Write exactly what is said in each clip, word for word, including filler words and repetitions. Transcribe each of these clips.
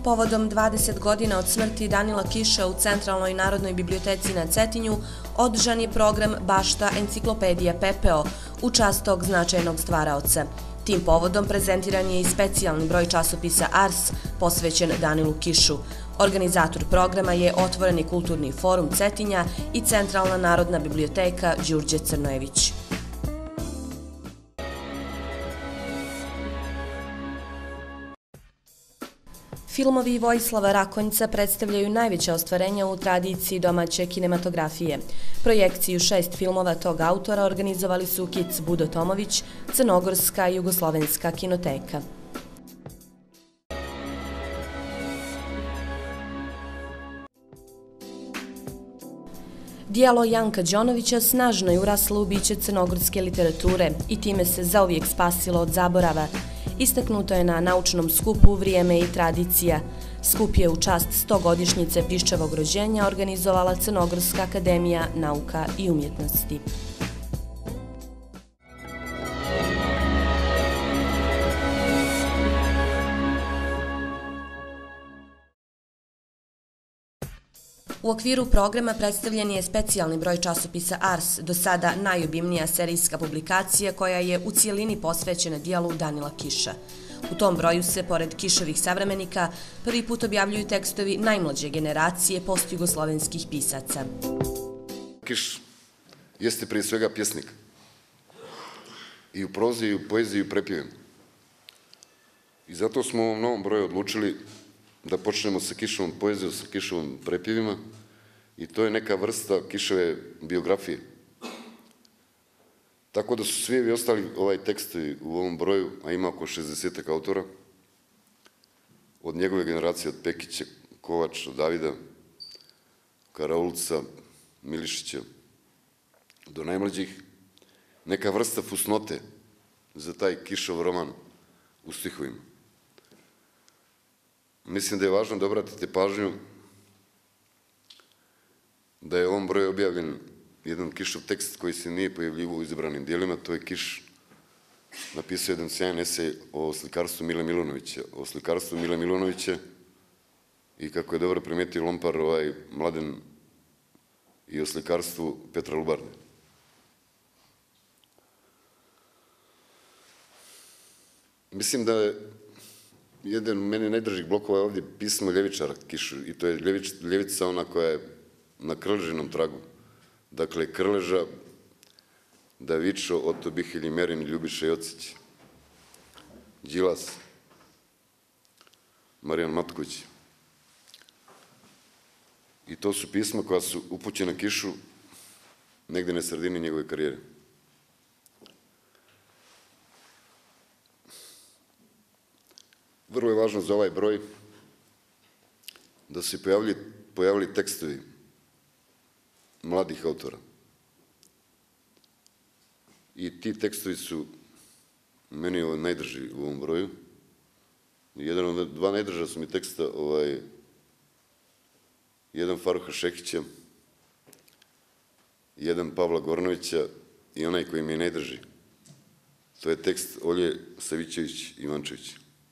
Povodom dvadeset godina od smrti Danila Kiša u Centralnoj narodnoj biblioteci na Cetinju održan je program Bašta enciklopedija Pepeo u čast tog značajnog stvaraoca. Tim povodom prezentiran je i specijalni broj časopisa Ars posvećen Danilu Kišu. Organizator programa je Otvoreni kulturni forum Cetinja i Centralna narodna biblioteka Đurđe Crnojević. Filmovi Vojislava Rakonjca predstavljaju najveća ostvarenja u tradiciji domaće kinematografije. Projekciju šest filmova tog autora organizovali su Kic Budo Tomović, Crnogorska i Jugoslovenska kinoteka. Dijelo Janka Đonovića snažno je uraslo u biće crnogorske literature i time se zauvijek spasilo od zaborava. Istaknuto je na naučnom skupu Vrijeme i tradicija. Skup je u čast stogodišnjice Piščevog rođenja organizovala Crnogorska akademija nauka i umjetnosti. U okviru programa predstavljen je specijalni broj časopisa Ars, do sada najobimnija serijska publikacija koja je u cijelini posvećena dijelu Danila Kiša. U tom broju se, pored Kišovih savremenika, prvi put objavljuju tekstovi najmlađe generacije postjugoslovenskih pisaca. Kiš jeste prije svega pjesnik. I u prozi, i u poeziji, i u prepjevima. I zato smo u ovom novom broju odlučili da počnemo sa Kišovom poezijom, sa Kišovom prepjevima i to je neka vrsta Kišove biografije. Tako da su svi ostali ovaj tekstovi u ovom broju, a ima oko šezdesetak autora, od njegove generacije, od Pekića, Kovača, Davida, Karaulca, Milišića, do najmlađih, neka vrsta fusnote za taj Kišov roman u stihovima. Mislim da je važno da obratite pažnju da je u ovom broju objavljen jedan Kišov tekst koji se nije pojavljivao u izabranim dijelima. To je Kiš napisao jedan sjajan esej o slikarstvu Mile Milunovića. O slikarstvu Mile Milunovića i, kako je dobro primijetio Lompar, ovaj Mladen, i o slikarstvu Petra Lubarde. Mislim da je jedan meni najdražih blokova je ovdje pismo Ljevičara Kišu i to je Ljevica ona koja je na Krležinom tragu. Dakle, Krleža, Davičo, Oto Bihelj, Merin, Ljubiša Jocić, Đilas, Marijan Matković. I to su pisma koja su upućena Kišu negde na sredini njegove karijere. Vrlo je važno za ovaj broj da su se pojavili tekstovi mladih autora. I ti tekstovi su meni najdrži u ovom broju. Jedan od dva najdrža su mi teksta, jedan Faruha Šehića, jedan Pavla Gornovića i onaj koji mi je najdrži. To je tekst Olje Savićević-Ivančević.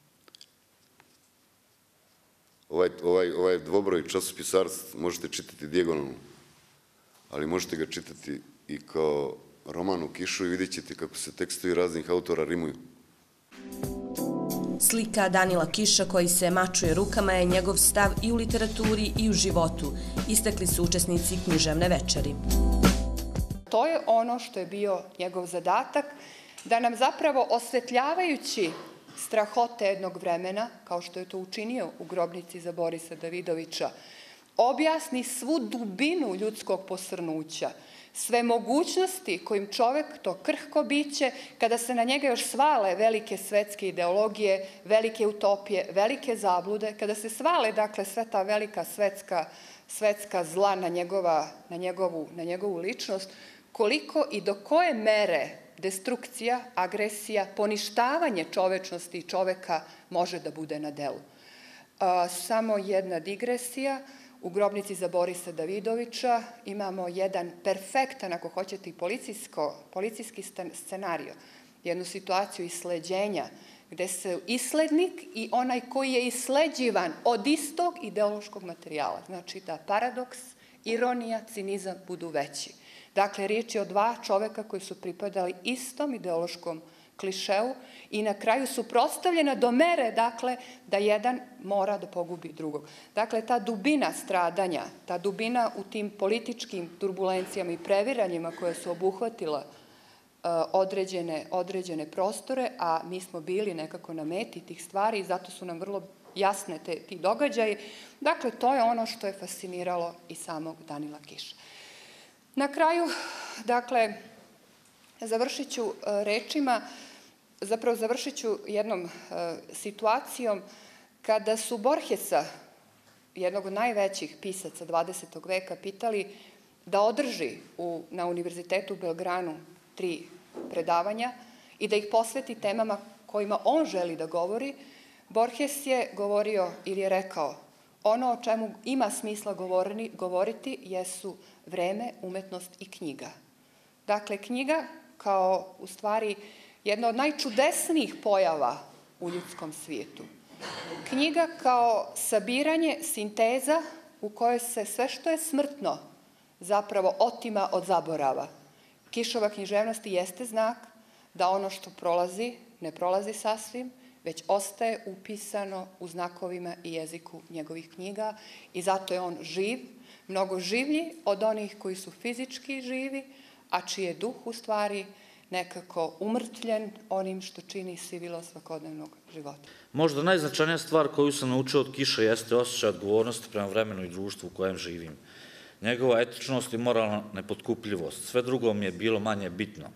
Ovaj dvobroj časopis Ars možete čitati dijagonalno, ali možete ga čitati i kao roman u Kišu i vidjet ćete kako se tekstovi raznih autora rimuju. Slika Danila Kiša koji se mačuje rukama je njegov stav i u literaturi i u životu, istakli su učesnici književne večeri. To je ono što je bio njegov zadatak, da nam zapravo osvetljavajući strahote jednog vremena, kao što je to učinio u grobnici za Borisa Davidovića, objasni svu dubinu ljudskog posrnuća, sve mogućnosti kojim čovek, to krhko biće, kada se na njega još svale velike svetske ideologije, velike utopije, velike zablude, kada se svale, dakle, sve ta velika svetska zla na njegovu ličnost, koliko i do koje mere destrukcija, agresija, poništavanje čovečnosti i čoveka može da bude na delu. Samo jedna digresija. U grobnici za Borisa Davidovića imamo jedan perfektan, ako hoćete, i policijski scenario, jednu situaciju isleđenja gde se islednik i onaj koji je isleđivan od istog ideološkog materijala. Znači da paradoks, ironija, cinizam budu veći. Dakle, riječ je o dva čoveka koji su pripadali istom ideološkom klišeu i na kraju su prostavljena do mere, dakle, da jedan mora da pogubi drugog. Dakle, ta dubina stradanja, ta dubina u tim političkim turbulencijama i previranjima koje su obuhvatila određene, određene prostore, a mi smo bili nekako na meti tih stvari i zato su nam vrlo jasne te, ti događaji. Dakle, to je ono što je fasciniralo i samog Danila Kiša. Na kraju, dakle, završit ću rečima, zapravo završit ću jednom situacijom kada su Borgesa, jednog od najvećih pisaca dvadesetog veka, pitali da održi u, na Univerzitetu u Belgranu tri predavanja i da ih posveti temama kojima on želi da govori, Borges je govorio ili je rekao: ono o čemu ima smisla govorni, govoriti jesu vreme, umetnost i knjiga. Dakle, knjiga kao u stvari jedna od najčudesnijih pojava u ljudskom svijetu. Knjiga kao sabiranje, sinteza u kojoj se sve što je smrtno zapravo otima od zaborava. Kišova književnost jeste znak da ono što prolazi, ne prolazi sasvim, već ostaje upisano u znakovima i jeziku njegovih knjiga i zato je on živ, mnogo življi od onih koji su fizički živi, a čiji je duh u stvari nekako umrtvljen onim što čini sivilo svakodnevnog života. Možda najznačajnija stvar koju sam naučio od Kiša jeste osjećaj odgovornosti prema vremenu i društvu u kojem živim. Njegova etičnost i moralna nepotkupljivost, sve drugo mi je bilo manje bitno.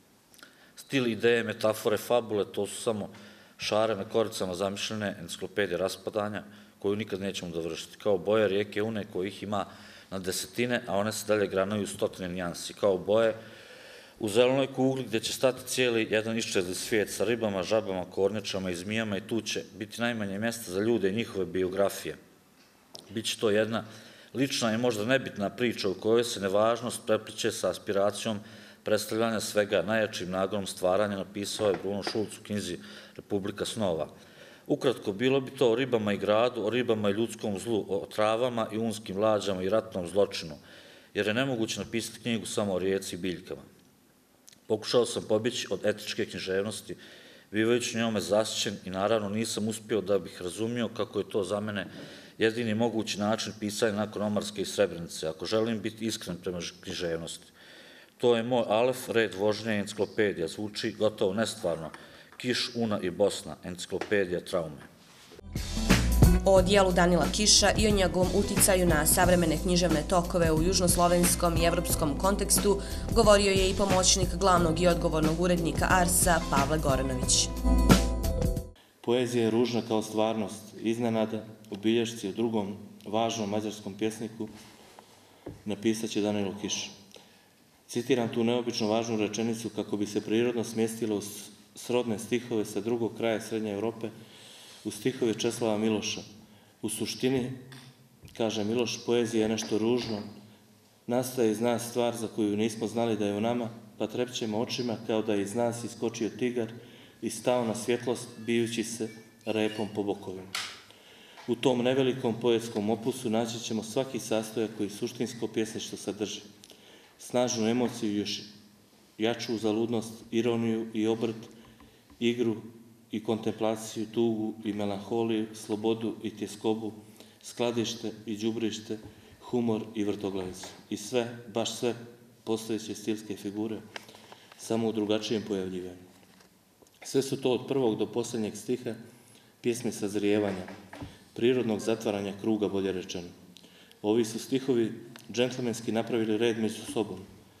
Stil, ideje, metafore, fabule, to su samo šare na koricama zamišljene enciklopedije raspadanja, koju nikad nećemo dovršiti. Kao boje rijeke Une kojih ima na desetine, a one se dalje granaju u stotine nijansi. Kao boje u zelenoj kugli gdje će stati cijeli jedan iščezli svijet sa ribama, žabama, kornjačama i zmijama i tu će biti najmanje mjesta za ljude i njihove biografije. Biće to jedna lična i možda nebitna priča u kojoj se nevažnost prepliče sa aspiracijom predstavljanja svega najjačim nagonom stvaranja, napisao je Bruno Schulz u knjizi Republika snova. Ukratko, bilo bi to o ribama i gradu, o ribama i ljudskom zlu, o travama i unskim lađama i ratnom zločinu, jer je nemoguće napisati knjigu samo o rijeci i biljkama. Pokušao sam pobjeći od etičke književnosti, bivajući njome zasićen i naravno nisam uspio da bih razumio kako je to za mene jedini mogući način pisanja nakon Omarske i Srebrenice, ako želim biti iskren prema književnosti. To je moj alef, red vožnje i enciklopedija, zvuči gotovo nestvarno. Kiš, Una i Bosna, enciklopedija traume. O dijelu Danila Kiša i o njegovom uticaju na savremene književne tokove u južnoslovenskom i evropskom kontekstu govorio je i pomoćnik glavnog i odgovornog urednika Arsa Pavle Goranović. Poezija je ružna kao stvarnost, iznenada u bilješci o drugom važnom mađarskom pjesniku napisat će Danilo Kiš. Citiram tu neobično važnu rečenicu kako bi se prirodno smjestilo u srodne stihove sa drugog kraja Srednje Evrope, u stihove Česlava Miloša. U suštini, kaže Miloš, poezija je nešto ružno, nastaje iz nas stvar za koju nismo znali da je u nama, pa trepćemo očima kao da je iz nas iskočio tigar i stao na svjetlost bijući se repom po bokovima. U tom nevelikom poetskom opusu naći ćemo svaki sastojak koji suštinsko pjesništvo sadrži. Snažnu emociju, još jaču zaludnost, ironiju i obrt, igru i kontemplaciju, tugu i melanholiju, slobodu i tjeskobu, skladište i đubrište, humor i vrtoglavicu. I sve, baš sve postojeće stilske figure, samo u drugačijem pojavljivanju. Sve su to od prvog do posljednjeg stiha pjesme sazrijevanja, prirodnog zatvaranja kruga, bolje rečeno. Ovi su stihovi džentlmenski napravili red među sobom.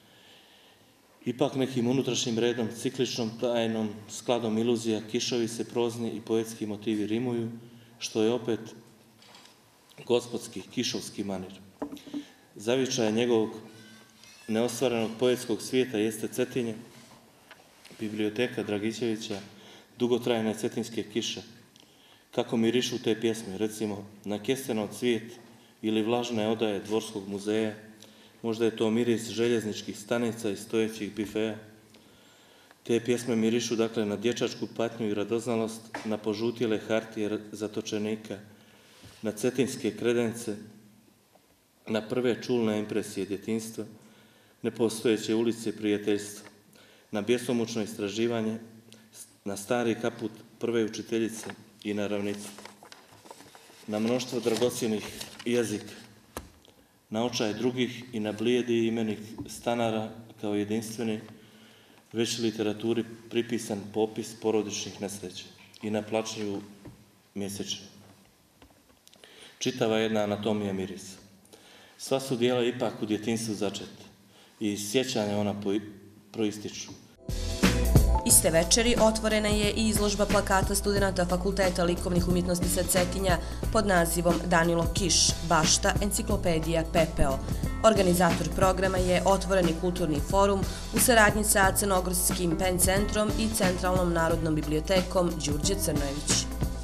Ipak nekim unutrašnjim redom, cikličnom, tajnom, skladom iluzija, Kišovi se prozni i poetski motivi rimuju, što je opet gospodski, kišovski manir. Zavičaj njegovog neostvarenog poetskog svijeta jeste Cetinje, biblioteka Dragićevića, dugotrajne cetinske kiše. Kako mirišu te pjesme, recimo Na kestenov cvijet ili Vlažne odaje Dvorskog muzeja, možda je to miris željezničkih stanica i stojećih bifeja. Te pjesme mirišu dakle na dječačku patnju i radoznalost, na požutjele hartije zatočenika, na cetinske kredence, na prve čulne impresije djetinjstva, nepostojeće ulice prijateljstva, na bjesomučno istraživanje, na stari kaput prve učiteljice i na ravnicu, na mnoštvo dragocjenih jezika, na očaj drugih i na blijedi imenik stanara kao jedinstveni, već literaturi pripisan popis porodičnih nesreća i na plačnju mjesečinu. Čitava jedna anatomija mirisa. Sva su dijela ipak u djetinjstvu začeta i iz sjećanja ona proističu. Iste večeri otvorena je i izložba plakata studenta Fakulteta likovnih umjetnosti sa Cetinja pod nazivom Danilo Kiš, bašta, enciklopedija P P O. Organizator programa je Otvoreni kulturni forum u saradnji sa Crnogorskim pen centrom i Centralnom narodnom bibliotekom Đurđe Crnojević.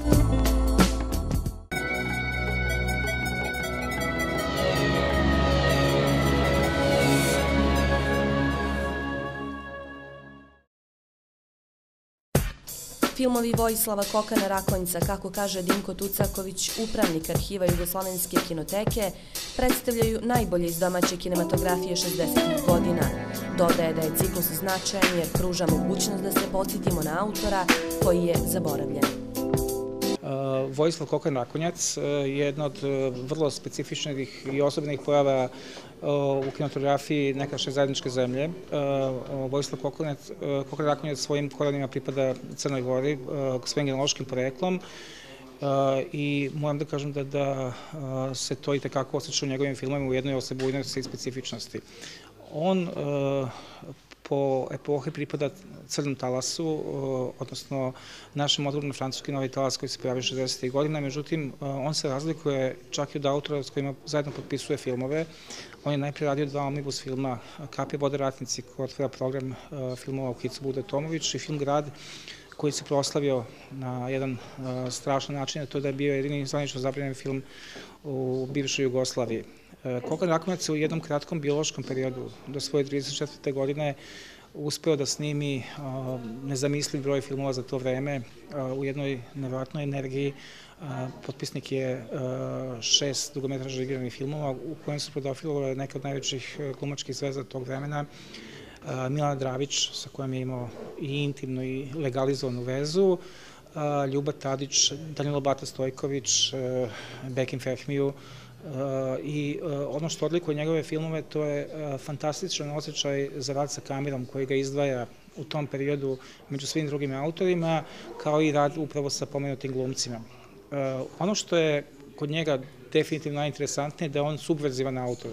Filmovi Vojislava Kokana Rakonjca, kako kaže Dinko Tucaković, upravnik arhiva Jugoslovenske kinoteke, predstavljaju najbolje iz domaće kinematografije šezdesetih godina. Dodaje da je ciklus značajan jer pruža mogućnost da se podsjetimo na autora koji je zaboravljen. Vojislav Kokan Rakonjac je jedna od vrlo specifičnih i osobnih pojava u kinematografiji nekaše zajedničke zemlje. Vojislav Kokan Rakonjac svojim korenima pripada Crnoj Gori, svojim genealoškim poreklom i moram da kažem da se to i tekako osjeća u njegovim filmovima u jednoj osebujnosti i specifičnosti. On po epohi pripada crnom talasu, odnosno našem modernom francuski novi talas koji se pojavio šezdesetih godina, međutim, on se razlikuje čak i od autora s kojima zajedno potpisuje filmove. On je najprije radio dva omnibus filma Kapi vode ratnici, koji otvara program filmova u Kicu Bude Tomović, i film Grad, koji se proslavio na jedan strašan način, a to da je bio jedini zvanično zabranjen film u bivšoj Jugoslaviji. Kokan Rakonjac je u jednom kratkom biološkom periodu, do svoje trideset četvrte godine, uspeo da snimi nezamisliv broj filmova za to vreme u jednoj nevjerojatnoj energiji. Potpisnik je šest dugometražnih igranih filmova u kojem su profilovale neke od najvećih glumačkih zvezda tog vremena. Milana Dravić, sa kojom je imao i intimnu i legalizovanu vezu, Ljuba Tadić, Danilo Bata Stojković, Bekim Fehmiju, i ono što odlikuje njegove filmove, to je fantastičan osjećaj za rad sa kamerom koji ga izdvaja u tom periodu među svim drugim autorima, kao i rad upravo sa pomenutim glumcima. Ono što je kod njega definitivno najinteresantnije je da je on subverzivan autor.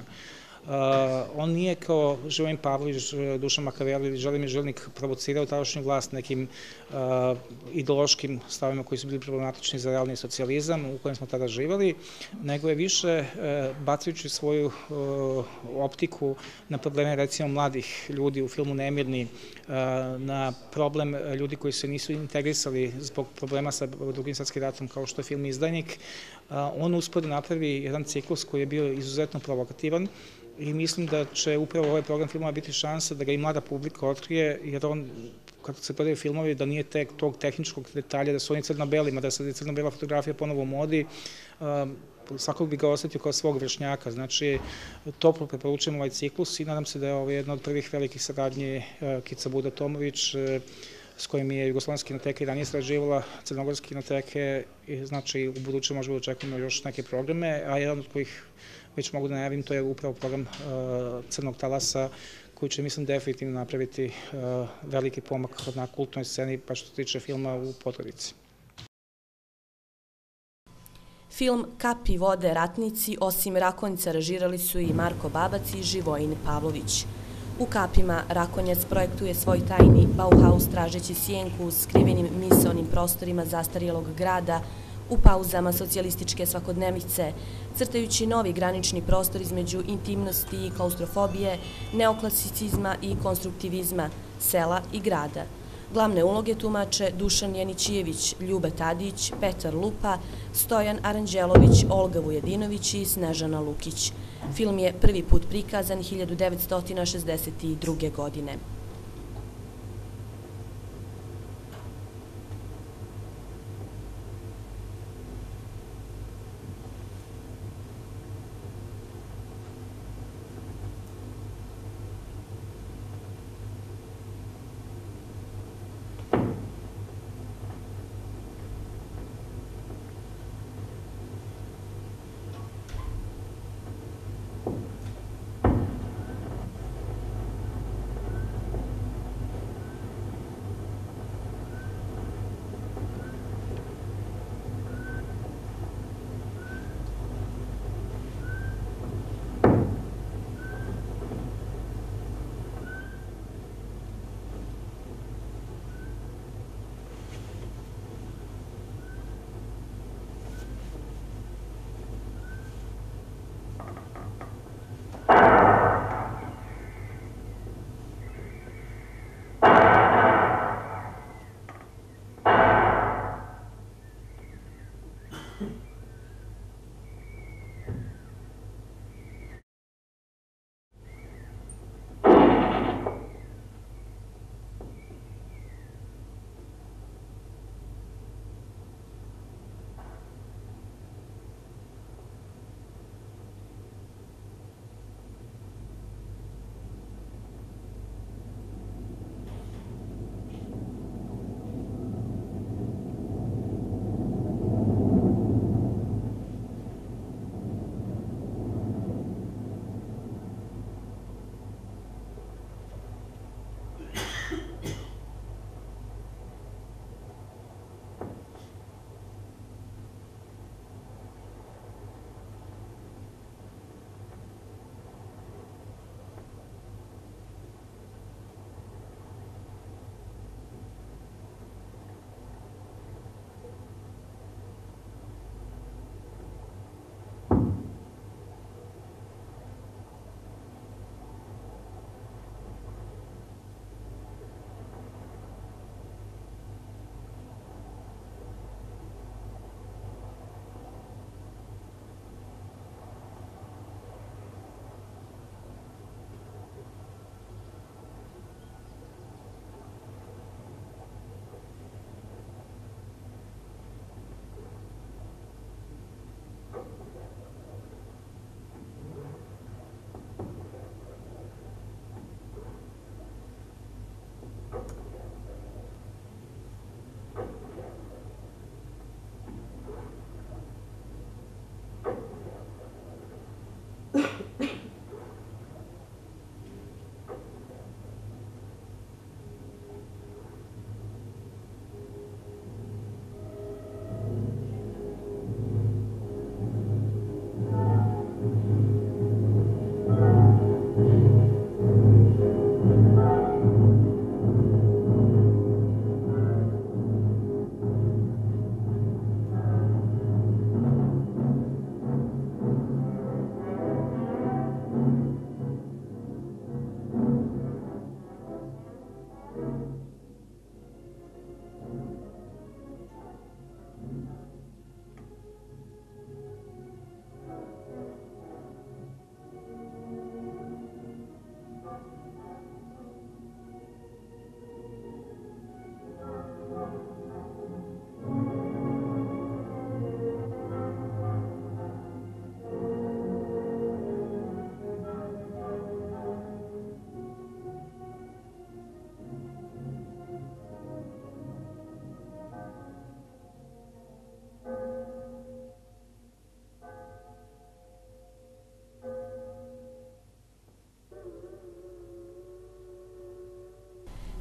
On nije kao Živojin Pavlović, Dušan Makaveli ili Želimir Žilnik provocirao tadašnju vlast nekim ideološkim stavima koji su bili problematični za realni socijalizam u kojem smo tada živali, nego je više bacajući svoju optiku na probleme recimo mladih ljudi u filmu Nemirni, na problem ljudi koji se nisu integrisali zbog problema sa Drugim svjetskim ratom kao što je film Izdajnik. On uspio da napravi jedan ciklus koji je bio izuzetno provokativan i mislim da će upravo ovaj program filmova biti šansa da ga i mlada publika otkrije, jer on, kada se gledaju filmovi, da nije tek tog tehničkog detalja, da su oni crno-belima, da se crno-bela fotografija ponovo u modi, svakog bi ga osetio kao svog vršnjaka. Znači, toplo preporučujem ovaj ciklus i nadam se da je ovo jedna od prvih velikih saradnji Kica Buda Tomović, s kojim je Jugoslovenska kinoteka i ranije sarađivala, Crnogorske kinoteke, znači u buduće možemo da očekujemo još neke programe, a jedan od kojih već mogu da najavim, to je upravo program Crnog talasa, koji će, mislim, definitivno napraviti veliki pomak na kulturnoj sceni, pa što se tiče filma u Podgorici. Film Kapi vode ratnici, osim Rakonjca, režirali su i Marko Babac i Živojin Pavlović. U Kapima Rakonjac projektuje svoj tajni Bauhaus tražeći sjenku u skrivenim misaonim prostorima zastarijelog grada, u pauzama socijalističke svakodnevnice, crtajući novi granični prostor između intimnosti i klaustrofobije, neoklasicizma i konstruktivizma, sela i grada. Glavne uloge tumače Dušan Janićijević, Ljube Tadić, Petar Lupa, Stojan Aranđelović, Olga Vujedinović i Snežana Lukić. Film je prvi put prikazan hiljadu devetsto šezdeset druge. godine.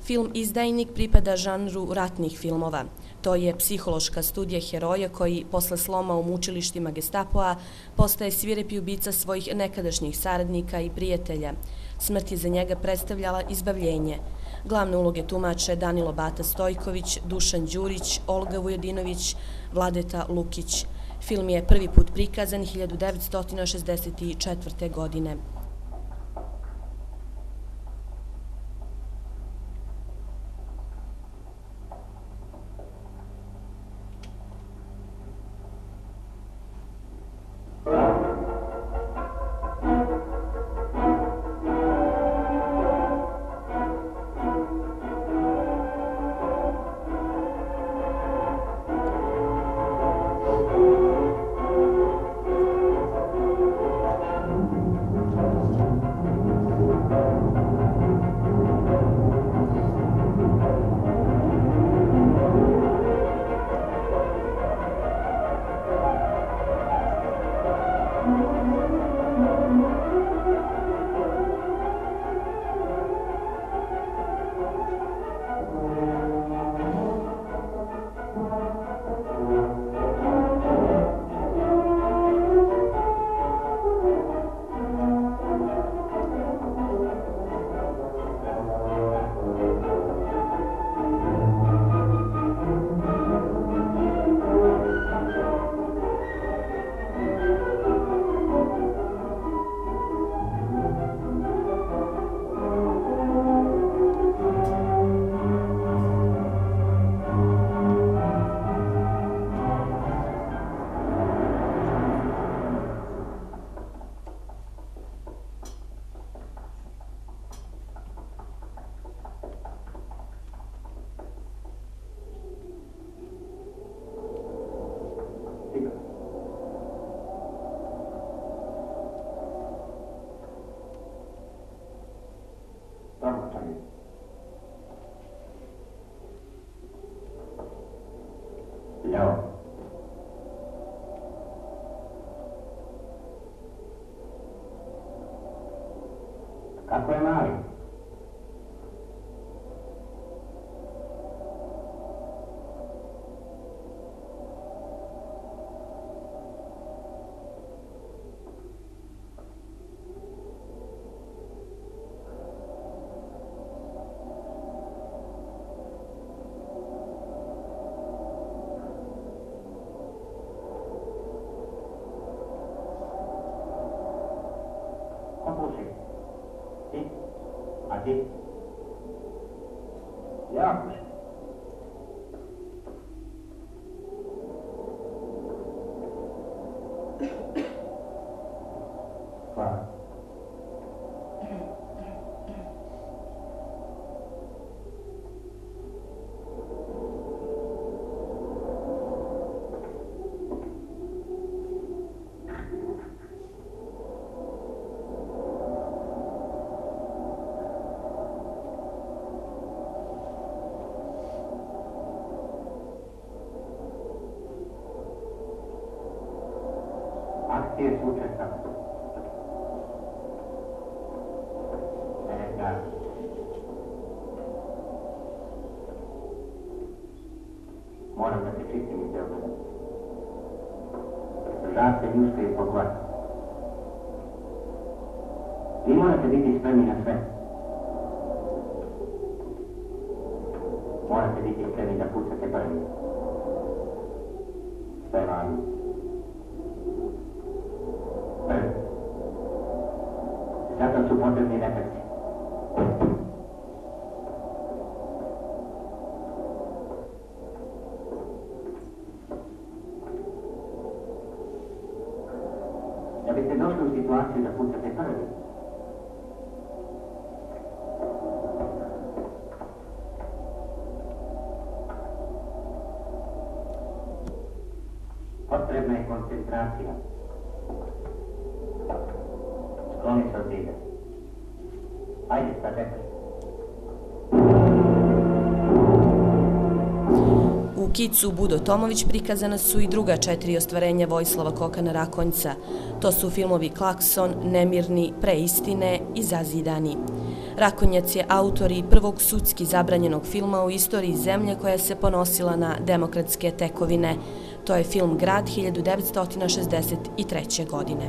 Film Izdajnik pripada žanru ratnih filmova. To je psihološka studija heroja koji, posle sloma u mučilištima Gestapoa, postaje svirepi ubica svojih nekadašnjih saradnika i prijatelja. Smrt je za njega predstavljala izbavljenje. Glavne uloge tumače Danilo Bata Stojković, Dušan Đurić, Olga Vujadinović, Vladeta Lukić. Film je prvi put prikazan hiljadu devetsto šezdeset četvrte. godine. Ljao. Kako je mali? Kompuši. Ti? A ti? Ja pušim. Hvala. Akcije su učestale. Da. Moram da se čistim iz Beograda. Žace ljušte po glasu. Vi morate biti spremni na sve. Morate biti spremni da pucate prvi. Sve vami. Zato su potrebni refleksi. Da biste došli u situaciju da pucate prvi, potrebna je koncentracija. Skloni se od zida. Ajde, šta čekaš? U kicu Budo Tomović prikazana su i druga četiri ostvarenja Vojislava Kokana Rakonjca. To su filmovi Klakson, Nemirni, Preistine i Zazidani. Rakonjac je autor i prvog sudski zabranjenog filma u istoriji zemlje koja se ponosila na demokratske tekovine. To je film Grad hiljadu devetsto šezdeset treće. godine.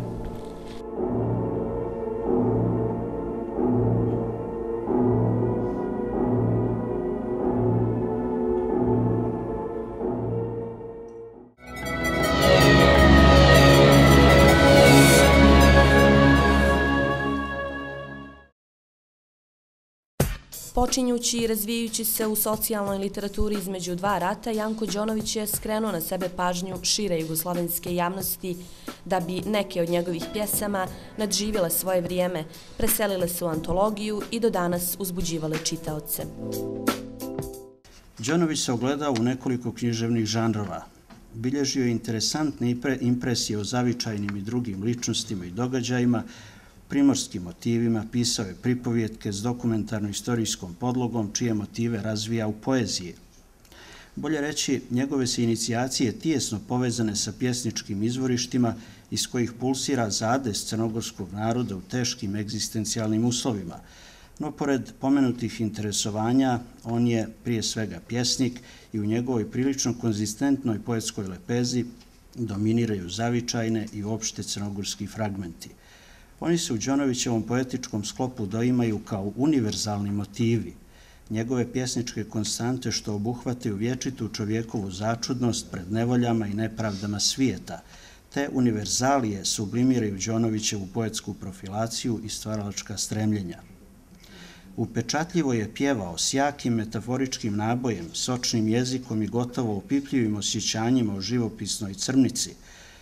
Počinjući i razvijući se u socijalnoj literaturi između dva rata, Janko Đonović je skrenuo na sebe pažnju šire jugoslovenske javnosti da bi neke od njegovih pjesama nadživjele svoje vrijeme, preselile se u antologiju i do danas uzbuđivale čitaoce. Đonović se ogledao u nekoliko književnih žanrova. Bilježio je interesantne impresije o zavičajnim i drugim ličnostima i događajima, primorskim motivima, pisao je pripovjetke s dokumentarno-istorijskom podlogom, čije motive razvija u poeziji. Bolje reći, njegove se inicijacije tijesno povezane sa pjesničkim izvorištima iz kojih pulsira zadest crnogorskog naroda u teškim egzistencijalnim uslovima. No, pored pomenutih interesovanja, on je prije svega pjesnik i u njegovoj prilično konzistentnoj poetskoj lepezi dominiraju zavičajne i opšte crnogorski fragmenti. Oni se u Đonovićevom poetičkom sklopu doimaju kao univerzalni motivi, njegove pjesničke konstante što obuhvataju vječitu čovjekovu začudnost pred nevoljama i nepravdama svijeta. Te univerzalije sublimiraju Đonovićevu poetsku profilaciju i stvaralačka stremljenja. Upečatljivo je pjevao s jakim metaforičkim nabojem, sočnim jezikom i gotovo opipljivim osjećanjima o živopisnoj crnici,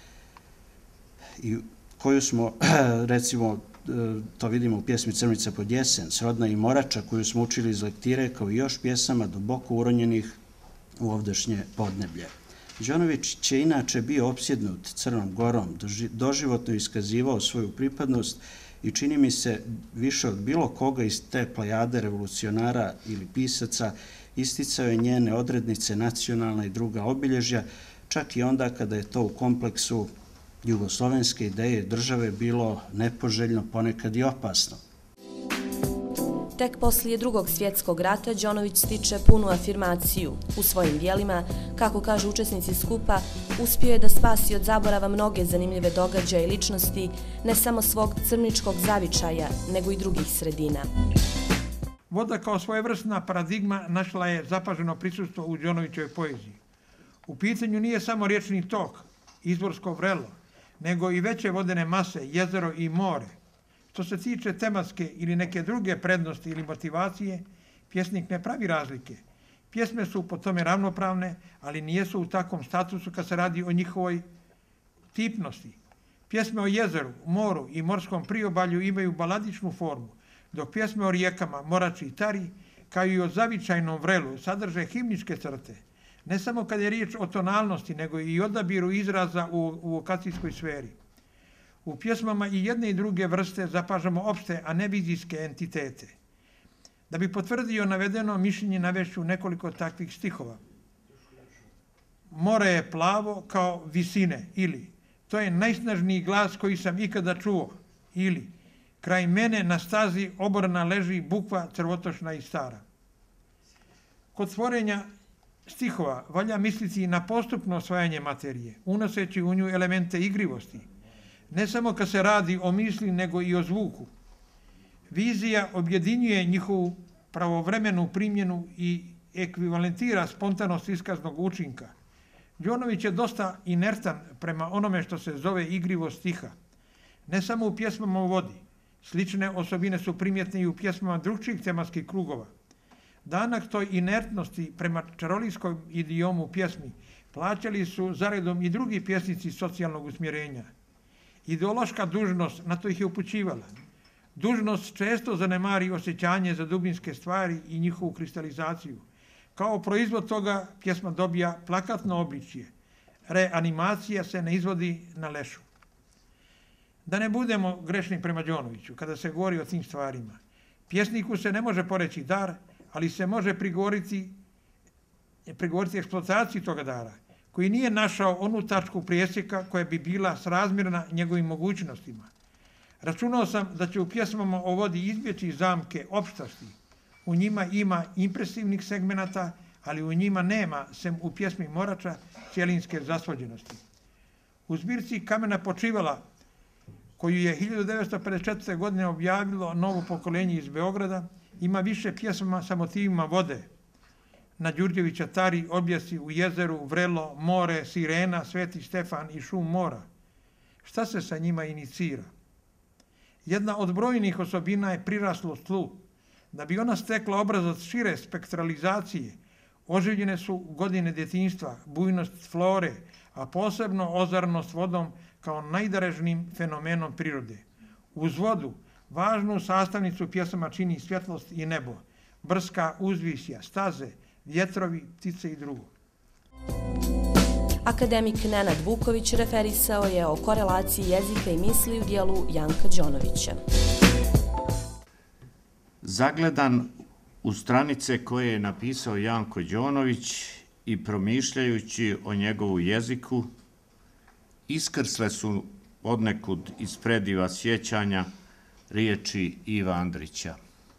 i koju smo, recimo, to vidimo u pjesmi Crnica pod jesen, Srodna i Morača, koju smo učili iz lektire, kao i još pjesama duboko uronjenih u ovdašnje podneblje. Đonović je inače bio opsjednut Crnom Gorom, doživotno iskazivao svoju pripadnost i čini mi se više od bilo koga iz te plejade revolucionara ili pisaca isticao je njene odrednice, nacionalna i druga obilježja, čak i onda kada je to u kompleksu jugoslovenske ideje države bilo nepoželjno, ponekad i opasno. Tek poslije drugog svjetskog rata Đonović stiče punu afirmaciju. U svojim dijelima, kako kažu učesnici skupa, uspio je da spasi od zaborava mnoge zanimljive događaje i ličnosti, ne samo svog crničkog zavičaja, nego i drugih sredina. Voda kao svojevrsna paradigma našla je zapaženo prisustvo u Đonovićevoj poeziji. U pitanju nije samo riječni tok, izvorsko vrelo, nego i veće vodene mase, jezero i more. Što se tiče tematske ili neke druge prednosti ili motivacije, pjesnik ne pravi razlike. Pjesme su po tome ravnopravne, ali nijesu u takvom statusu kad se radi o njihovoj tipnosti. Pjesme o jezeru, moru i morskom priobalju imaju baladičnu formu, dok pjesme o rijekama, Morači i Tari, kao i o zavičajnom vrelu, sadrže himničke crte. Ne samo kad je riječ o tonalnosti, nego i odabiru izraza u, u vokacijskoj sferi. U pjesmama i jedne i druge vrste zapažamo opšte, a ne vizijske entitete. Da bi potvrdio navedeno mišljenje, navešću nekoliko takvih stihova. More je plavo kao visine, ili to je najsnažniji glas koji sam ikada čuo, ili kraj mene na stazi oborna leži bukva crvotošna i stara. Kod stvorenja stihova valja misliti na postupno osvajanje materije, unoseći u nju elemente igrivosti, ne samo kad se radi o misli, nego i o zvuku. Vizija objedinjuje njihovu pravovremenu primjenu i ekvivalentira spontanost iskaznog učinka. Đonović je dosta inertan prema onome što se zove igrivost stiha. Ne samo u pjesmama o vodi, slične osobine su primjetne i u pjesmama drugčijih tematskih krugova. Danak toj inertnosti prema čarolijskom idiomu pjesmi plaćali su zaredom i drugi pjesnici socijalnog usmjerenja. Ideološka dužnost na to ih je upućivala. Dužnost često zanemari osjećanje za dubinske stvari i njihovu kristalizaciju. Kao proizvod toga pjesma dobija plakatno obličje. Reanimacija se ne izvodi na lešu. Da ne budemo grešni prema Đonoviću kada se govori o tim stvarima. Pjesniku se ne može poreći dar, ali se može prigovoriti, prigovoriti eksploataciji toga dara, koji nije našao onu tačku presjeka koja bi bila srazmjerna njegovim mogućnostima. Računao sam da će u pjesmama o vodi izbjeći zamke opštosti. U njima ima impresivnih segmenata, ali u njima nema, sem u pjesmi Morača, cjelinske zasvođenosti. U zbirci Kamena počivala, koju je hiljadu devetsto pedeset četvrte. godine objavilo novo pokolenje iz Beograda, ima više pjesama sa motivima vode. Na Đurđevića Tari, Objesi u jezeru, Vrelo, More, Sirena, Sveti Stefan i Šum mora. Šta se sa njima inicira? Jedna od brojnih osobina je priraslost tlu. Da bi ona stekla obrazac šire spektralizacije, oživljene su godine djetinjstva, bujnost flore, a posebno ozarnost vodom kao najdarežnim fenomenom prirode. Uz vodu važnu sastavnicu pjesama čini svjetlost i nebo, brska uzvisja, staze, vjetrovi, ptice i drugo. Akademik Nenad Vuković referisao je o korelaciji jezika i misli u dijelu Janka Đonovića. Zagledan u stranice koje je napisao Janko Đonović i promišljajući o njegovu jeziku, iskrsle su odnekud iz prediva sjećanja riječi Iva Andrića.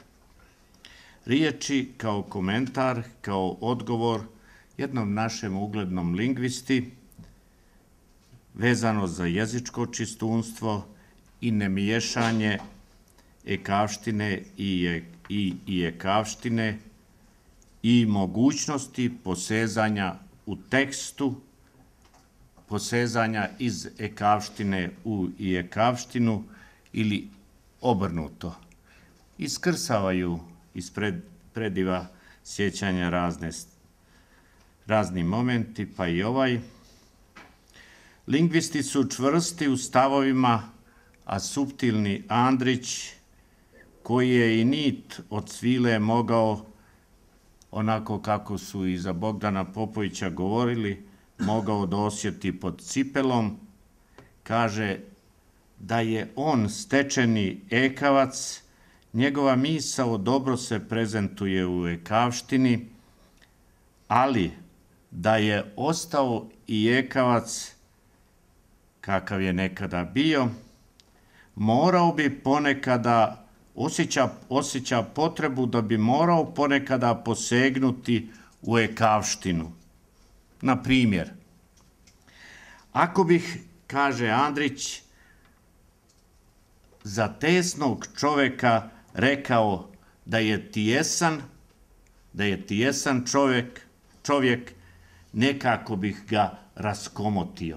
Riječi kao komentar, kao odgovor jednom našem uglednom lingvisti, vezano za jezičko čistunstvo i nemiješanje ekavštine i, i, i ekavštine i mogućnosti posezanja u tekstu, posezanja iz ekavštine u i ekavštinu ili obrnuto. Iskrsavaju iz pred, prediva sjećanja razne, razni momenti, pa i ovaj. Lingvisti su čvrsti u stavovima, a suptilni Andrić, koji je i nit od svile mogao, onako kako su i za Bogdana Popovića govorili, mogao da osjeti pod cipelom, kaže da je on stečeni ekavac, njegova misao dobro se prezentuje u ekavštini, ali da je ostao i ekavac kakav je nekada bio, morao bi ponekada, osjeća, osjeća potrebu da bi morao ponekada posegnuti u ekavštinu. Na primjer, ako bih, kaže Andrić, za tesnog čoveka rekao da je tijesan, da je tijesan čovjek, čovjek, nekako bih ga raskomotio.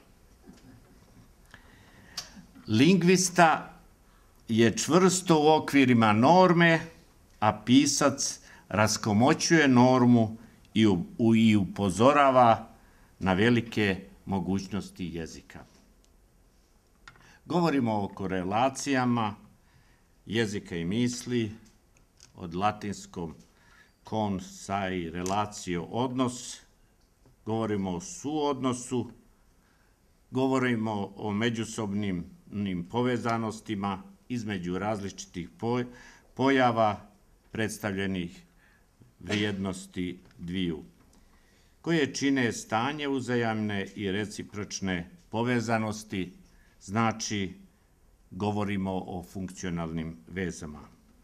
Lingvista je čvrsto u okvirima norme, a pisac raskomoćuje normu i, u, i upozorava na velike mogućnosti jezika. Govorimo o korelacijama jezika i misli, od latinskom con, sai, relacio, odnos, govorimo o suodnosu, govorimo o međusobnim povezanostima između različitih pojava predstavljenih vrijednosti dviju, koje čine stanje uzajamne i recipročne povezanosti, znači govorimo o funkcionalnim vezama.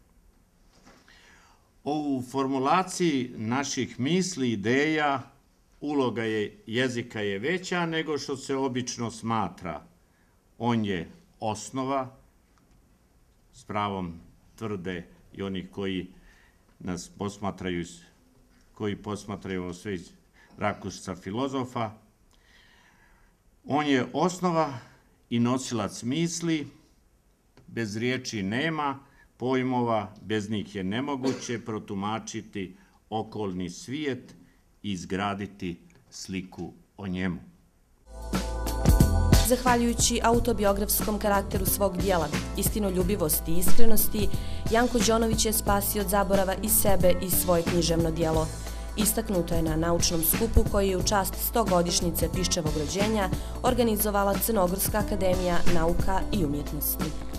U formulaciji naših misli, ideja, uloga je, jezika je veća nego što se obično smatra. On je osnova, s pravom tvrde i oni koji nas posmatraju, koji posmatraju ovo sve iz rakursa filozofa. On je osnova i nosilac misli, bez riječi nema pojmova, bez njih je nemoguće protumačiti okolni svijet i izgraditi sliku o njemu. Zahvaljujući autobiografskom karakteru svog dijela, istinoljubivosti i iskrenosti, Janko Đonović je spasio od zaborava i sebe i svoje književno dijelo. Istaknuto je na naučnom skupu koji je u čast stogodišnjice Piščevog rođenja organizovala Crnogorska akademija nauka i umjetnosti.